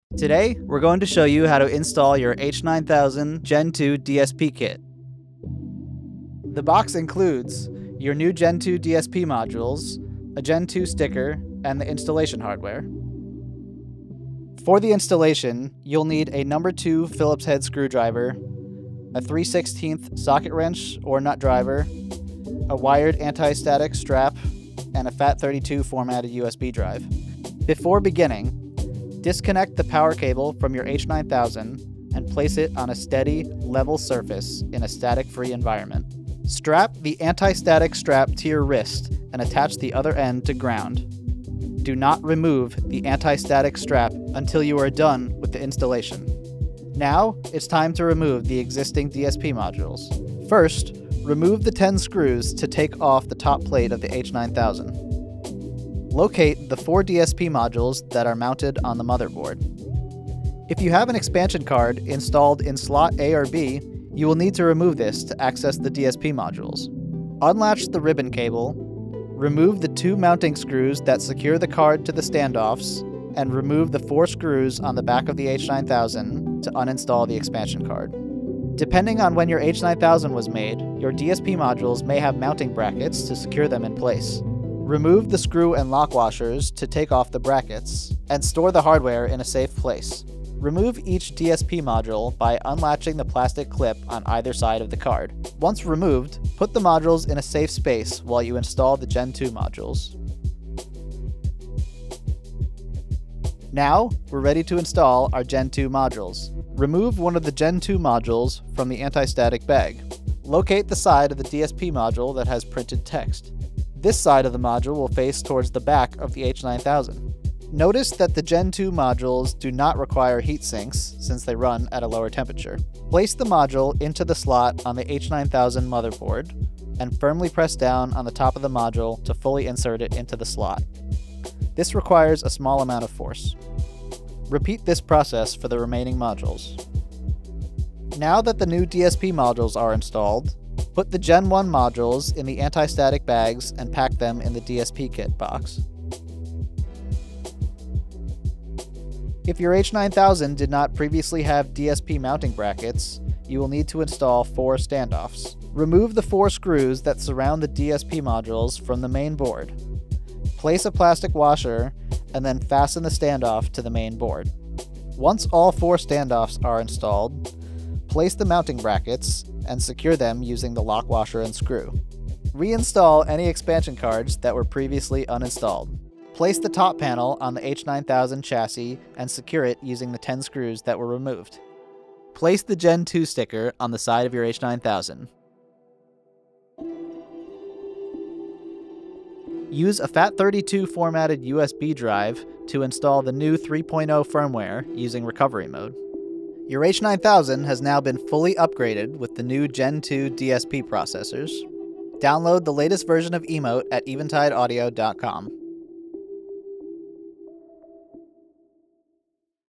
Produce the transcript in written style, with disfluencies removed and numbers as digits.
Today, we're going to show you how to install your H9000 Gen 2 DSP kit. The box includes your new Gen 2 DSP modules, a Gen 2 sticker, and the installation hardware. For the installation, you'll need a number 2 Phillips head screwdriver, a 3/16 socket wrench or nut driver, a wired anti-static strap, and a FAT32 formatted USB drive. Before beginning, disconnect the power cable from your H9000 and place it on a steady, level surface in a static-free environment. Strap the anti-static strap to your wrist and attach the other end to ground. Do not remove the anti-static strap until you are done with the installation. Now, it's time to remove the existing DSP modules. First, remove the 10 screws to take off the top plate of the H9000. Locate the 4 DSP modules that are mounted on the motherboard. If you have an expansion card installed in slot A or B, you will need to remove this to access the DSP modules. Unlatch the ribbon cable, remove the 2 mounting screws that secure the card to the standoffs, and remove the 4 screws on the back of the H9000 to uninstall the expansion card. Depending on when your H9000 was made, your DSP modules may have mounting brackets to secure them in place. Remove the screw and lock washers to take off the brackets, and store the hardware in a safe place. Remove each DSP module by unlatching the plastic clip on either side of the card. Once removed, put the modules in a safe space while you install the Gen 2 modules. Now, we're ready to install our Gen 2 modules. Remove one of the Gen 2 modules from the anti-static bag. Locate the side of the DSP module that has printed text. This side of the module will face towards the back of the H9000. Notice that the Gen 2 modules do not require heat sinks since they run at a lower temperature. Place the module into the slot on the H9000 motherboard and firmly press down on the top of the module to fully insert it into the slot. This requires a small amount of force. Repeat this process for the remaining modules. Now that the new DSP modules are installed, put the Gen 1 modules in the anti-static bags and pack them in the DSP kit box. If your H9000 did not previously have DSP mounting brackets, you will need to install 4 standoffs. Remove the 4 screws that surround the DSP modules from the main board. Place a plastic washer and then fasten the standoff to the main board. Once all 4 standoffs are installed, place the mounting brackets and secure them using the lock washer and screw. Reinstall any expansion cards that were previously uninstalled. Place the top panel on the H9000 chassis and secure it using the 10 screws that were removed. Place the Gen 2 sticker on the side of your H9000. Use a FAT32 formatted USB drive to install the new 3.0 firmware using recovery mode. Your H9000 has now been fully upgraded with the new Gen 2 DSP processors. Download the latest version of Emote at eventideaudio.com.